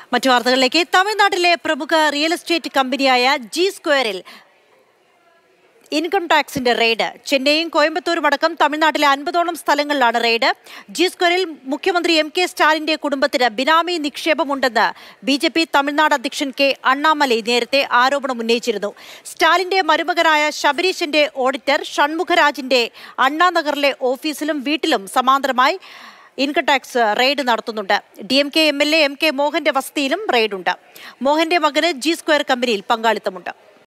മറ്റു വാർത്തകളിലേക്ക്. തമിഴ്നാട്ടിലെ പ്രമുഖ റിയൽ എസ്റ്റേറ്റ് കമ്പനിയായ ജി സ്ക്വയറിൽ ഇൻകം ടാക്സിന്റെ റെയ്ഡ്. ചെന്നൈയും കോയമ്പത്തൂരും അടക്കം തമിഴ്നാട്ടിലെ 50ഓളം സ്ഥലങ്ങളിലാണ് റെയ്ഡ്. ജി സ്ക്വയറിൽ മുഖ്യമന്ത്രി MK സ്റ്റാലിന്റെ കുടുംബത്തിന് ബിനാമി നിക്ഷേപമുണ്ടെന്ന് BJP തമിഴ്നാട് അധ്യക്ഷൻ K അണ്ണാമലൈ നേരത്തെ ആരോപണം ഉന്നയിച്ചിരുന്നു. സ്റ്റാലിന്റെ മരുമകനായ ശബരീശന്റെ ഓഡിറ്റർ ഷൺമുഖരാജിന്റെ അണ്ണാനഗറിലെ ഓഫീസിലും വീട്ടിലും സമാന്തരമായി ഇൻകം ടാക്സ് റെയ്ഡ് നടത്തുന്നുണ്ട്. DMK MLA MK മോഹന്റെ വസതിയിലും റെയ്ഡുണ്ട്. മോഹന്റെ മകന് ജി സ്ക്വയർ കമ്പനിയിൽ പങ്കാളിത്തമുണ്ട്.